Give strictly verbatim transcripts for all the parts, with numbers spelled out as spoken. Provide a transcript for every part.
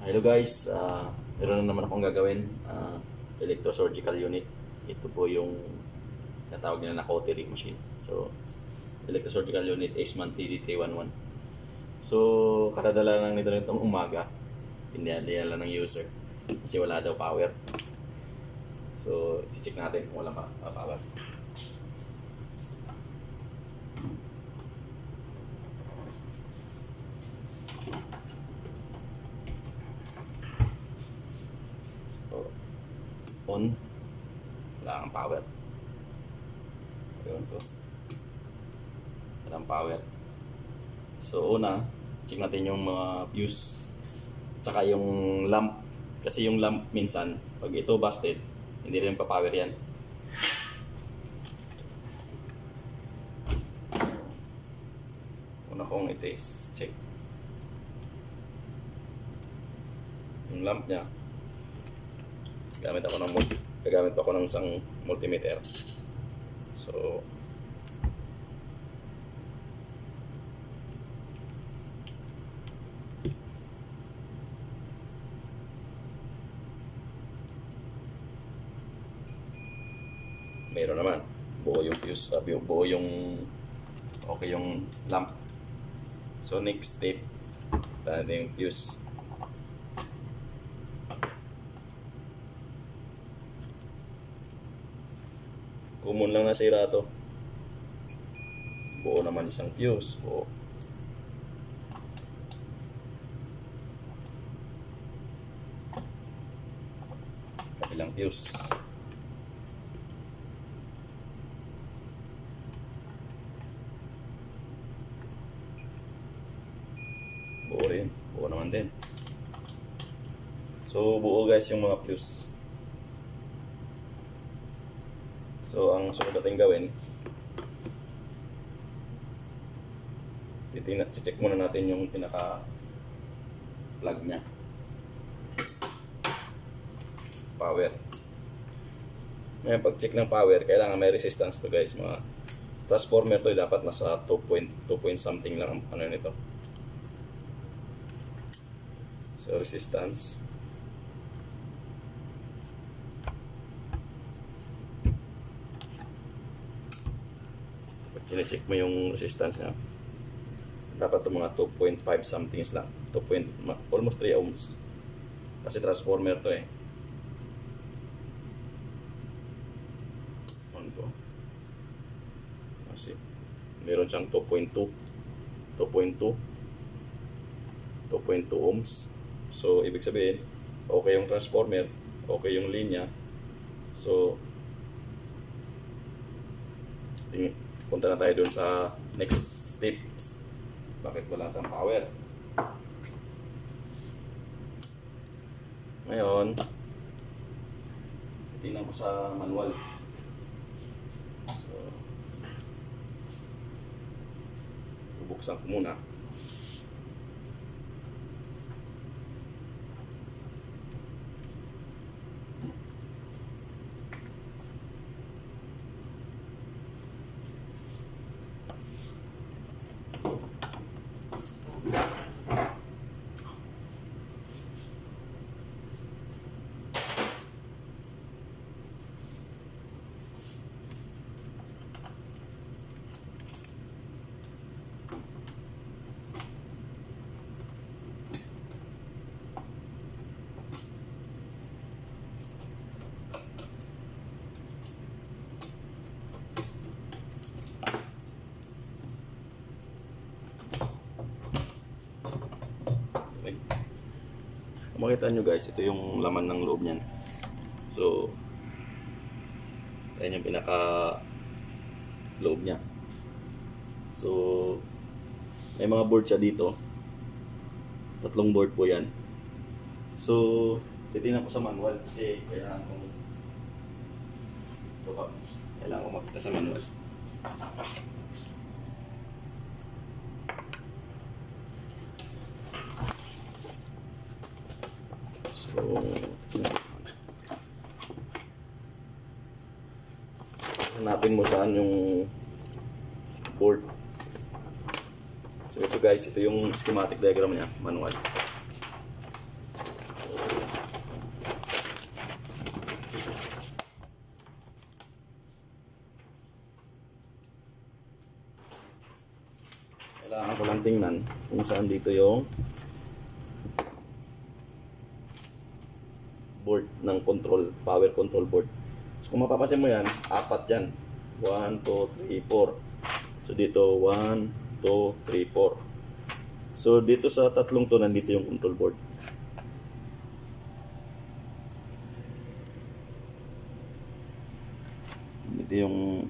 Hello guys, uh, meron na naman akong gagawin, uh, electrosurgical unit. Ito po yung natawag nila na cautery machine. So, electrosurgical unit Aceman T D three eleven. So, kadadala lang nito nitong umaga. Pinadala ng user kasi wala daw power. So, i-check natin kung wala pa uh, power. On, wala kang power. Ayun po, walang power. So una, check natin yung mga fuse tsaka yung lamp, kasi yung lamp minsan pag ito busted hindi rin pa-power yan. Una kong i-test check yung lamp nya. Gamit ako ng multi, gagamit ako ng isang multimeter. So meron naman, buo yung fuse, sabi yung buo yung okay yung lamp. So next step, tayo yung fuse. Common lang nasira to. Buo naman isang fuse. Buo. Kabilang fuse. Buo rin. Buo naman din. So buo guys yung mga fuse. So, ang sunod natin gawin, check muna natin yung pinaka-plug nya. Power. Ngayon, pag-check ng power, kailangan may resistance to guys. Mga transformer to, dapat nasa two point two point something lang ang ano nito. So, resistance. Kine-check mo yung resistance niya. Dapat ito mga two point five somethings lang. two. Almost three ohms. Kasi transformer to eh. On ko. Kasi meron siyang two point two. two point two. two point two ohms. So, ibig sabihin, okay yung transformer, okay yung linya. So, tingin. Punta na tayo dun sa next steps. Bakit wala siyang power? Ngayon, tingnan ko sa manual. So, bubuksan ko muna. Kung makita nyo guys, ito yung laman ng loob niyan. So, ayan yung pinaka loob niya. So, may mga board siya dito. Tatlong board po yan. So, titingnan ko sa manual kasi kailangan kong ito pa. Kailangan kong makita sa manual. So, hanapin mo saan yung board. So ito guys, ito yung schematic diagram niya, manual. tingnan kung saan dito yung board ng control, power control board. So kung mapapansin mo yan, apat yan. one, two, three, four. So dito one, two, three, four. So dito sa tatlong to, nandito yung control board. Dito yung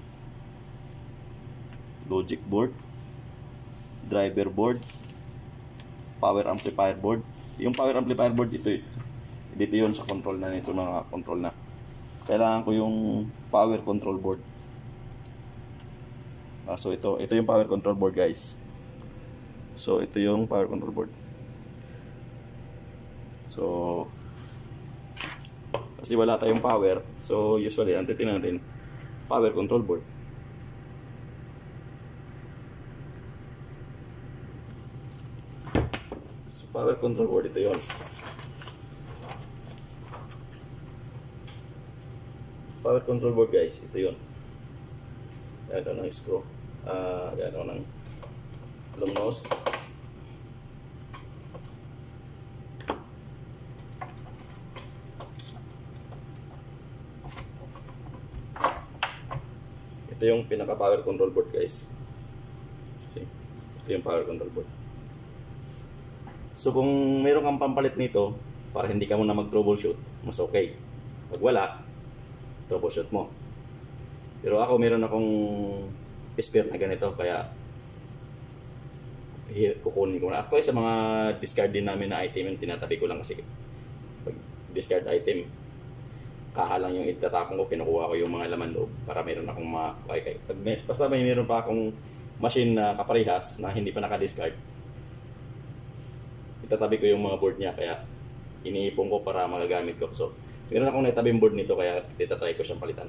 logic board, driver board, power amplifier board. Yung power amplifier board dito, dito yun sa control na nito, mga control na. Kailangan ko yung power control board. Ah, so ito, ito yung power control board, guys. So ito yung power control board. So kasi wala tayong power, so usually ang titingnan natin power control board. So power control board, ito yon. Power control board, guys, ito yon. Gano'n ng screw, ah, uh, gano'n ng long nose. Ito yung pinaka power control board, guys. See? Ito yung power control board. So kung meron kang pampalit nito para hindi ka muna mag-troubleshoot, mas okay. Pag wala, troubleshoot mo. Pero ako meron akong spare na ganito, kaya kukunin ko na. Actually sa mga discard din namin na item, yung tinatabi ko lang kasi pag discard item, kaha lang yung itatapon ko, kinukuha ko yung mga laman loob para meron akong mga okay, pag may, basta may meron pa akong machine na kaparehas na hindi pa naka-discard, itatabi ko yung mga board niya, kaya iniipon ko para magagamit ko. So meron akong naitabing board nito, kaya itatry ko siyang palitan.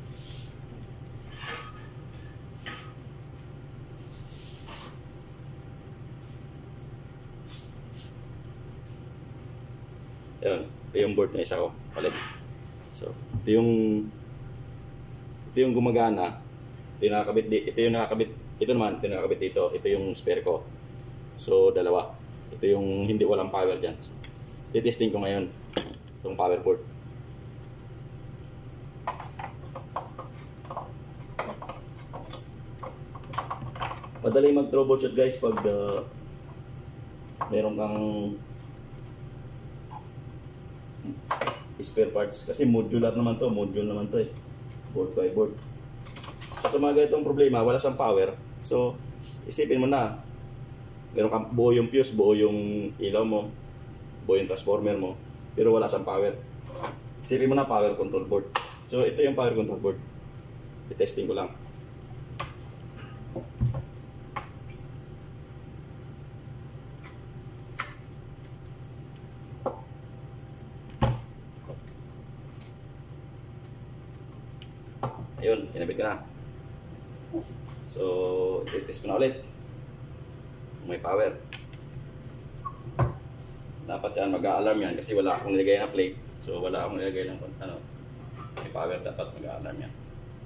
Yan, ito yung board na isa ko palit. So, ito yung ito yung gumagana. Ito yung nakakabit di, ito yung nakakabit, ito naman, ito yung nakakabit dito. Ito yung spare ko. So, dalawa. Ito yung hindi walang power diyan. So, i-testing ko ngayon itong power board. Madali mag-troubleshoot, guys, pag uh, meron kang spare parts, kasi modular naman to, module naman to eh, board by board. So sa mga ganitong problema, wala siyang power, so isipin mo na meron kang buo yung fuse, buo yung ilaw mo, buo yung transformer mo, pero wala siyang power. Isipin mo na power control board. So ito yung power control board, i-testing ko lang. Ayun, kinabit ko na. So, i-test ko na ulit. May power. Dapat yan, mag-a-alarm yan kasi wala akong nilagay na plate. So, wala akong nilagay ng ano, may power, dapat mag-a-alarm yan.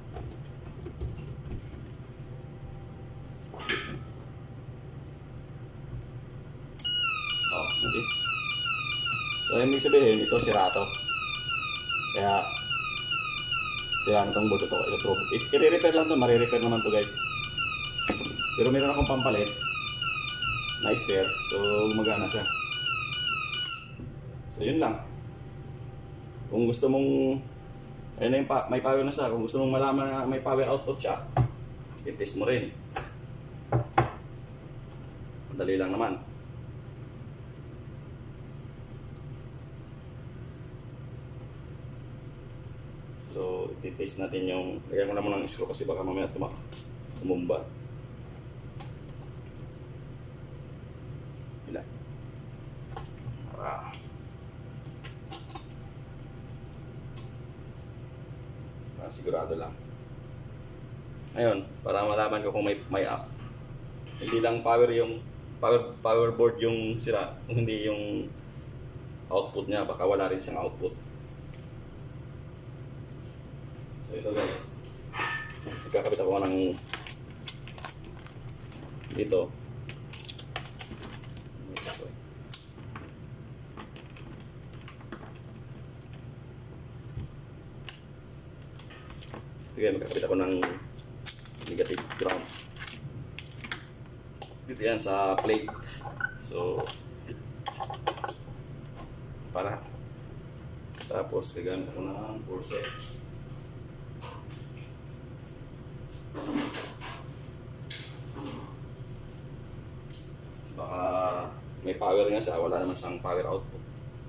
Oh, see? So, ibig sabihin, ito sira to. Kaya, sira na itong board ito. I-repair lang ito, marirepair naman to, guys. Pero meron akong pampalit na spare, so gumagana siya. So yun lang. Kung gusto mong ayun na yung pa, may power na siya, kung gusto mong malaman na may power output siya, i-test mo rin. Madali lang naman. So, i-test natin yung, lagyan ko naman ng screw kasi baka mamaya tumak tumumba. Ilan? Para para sigurado lang. Ngayon, para malaman ko kung may may up. Hindi lang power yung power power board yung sira, hindi yung output niya, baka wala rin siyang output. So ito, guys, nagkakabit ako ng dito Sige, magkakabit ako ng negative ground. Dito yan sa plate. So, para. Tapos, gagamit ako ng force. Baka may power nga siya, wala naman siyang power output.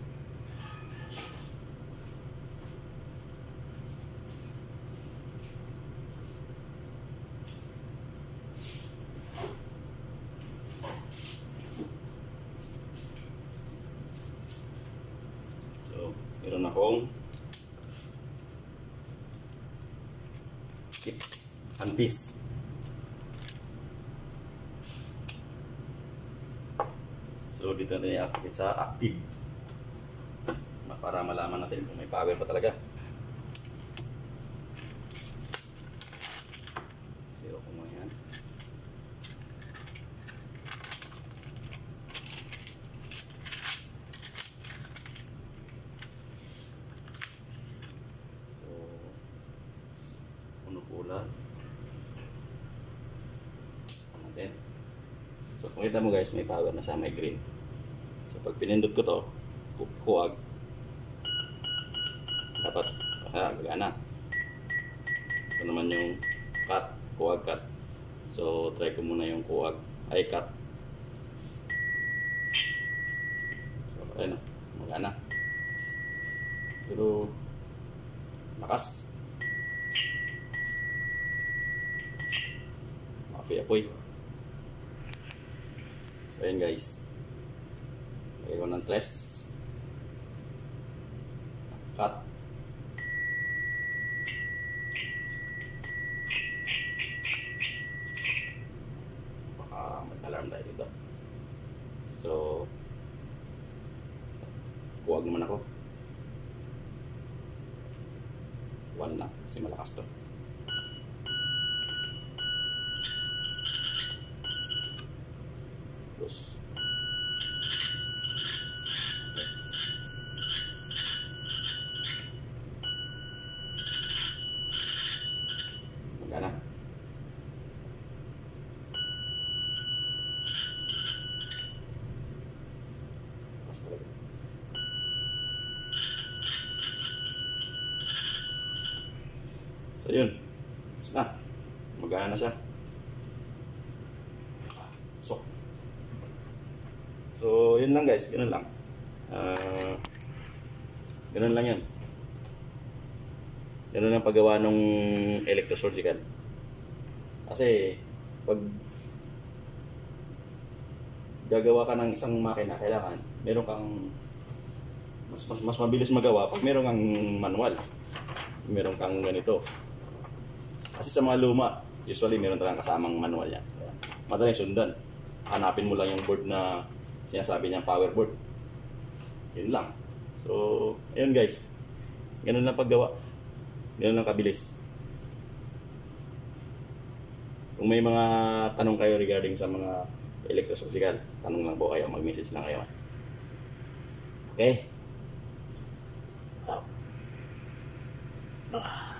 So, meron akong tips and piece. So dito na i-activate sa active para malaman natin kung may power pa talaga. Zero ko mo yan. So puno pula natin. So kung kita mo guys, may power na siya, may green. So pag pinindot ko to, kuwag, dapat ah, gagana. Ito naman yung cut, kuwag cut. So try ko muna yung kuwag, ay cut. So ayun, magana. Pero lakas. Apoy-apoy. So ayun guys, lagay ko ng tres, cut, baka may alarm tayo dito. So kuwag naman ako, one lang kasi malakas to. Terus magana. Pas talaga. So yun, basta magana na siya. So So, yun lang guys, ganun lang. Uh, ganun lang yan. Ganun lang paggawa ng electrosurgical. Kasi, pag gagawa ka ng isang makina, kailangan meron kang mas, mas, mas mabilis magawa pag meron kang manual. Meron kang ganito. Kasi sa mga luma, usually meron talagang kasamang manual yan. Madaling sundan. Hanapin mo lang yung board na sinasabi niya power board. Yun lang. So, ayun guys. Ganun lang paggawa. Ganun lang kabilis. Kung may mga tanong kayo regarding sa mga electrosurgical, tanong lang po kayo. Mag-message lang kayo. Okay? Ah.